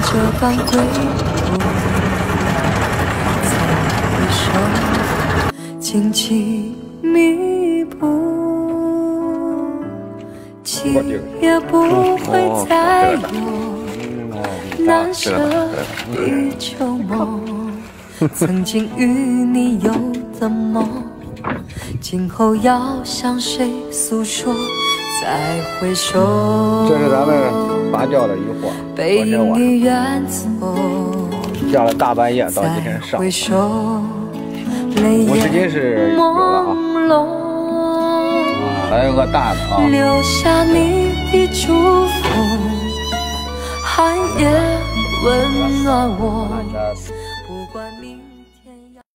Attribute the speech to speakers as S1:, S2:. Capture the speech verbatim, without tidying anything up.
S1: 这般归途，再回首，荆棘密布，情也不会再有难舍的旧梦。曾经与你有的梦，今后要向谁诉说？再回首，
S2: 这是咱们发酵的一货，
S1: 背影已远走，
S2: 叫了大半夜到今天上午，
S1: 回首，泪
S2: 五十斤是有了啊，还有个大的啊，
S1: 留下你的祝福，寒夜温暖我。